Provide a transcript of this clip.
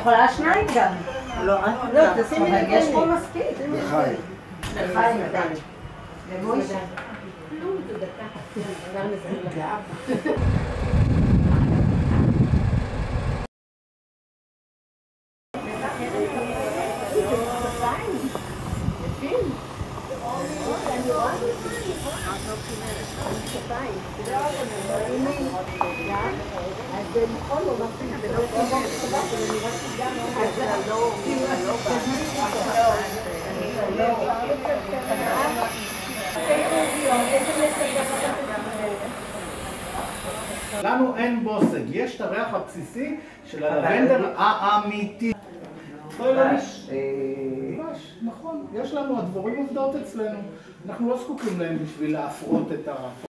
יכולה שניים גם. לא, תשימי לי יש פה מספיק. לחיים. לחיים, למוישה. לנו אין בוסג, יש את הריח הבסיסי של הלבנדר האמיתי. דבש, נכון, יש לנו, הדבורים עובדות אצלנו. אנחנו לא זקוקים להם בשביל להפרות את ה...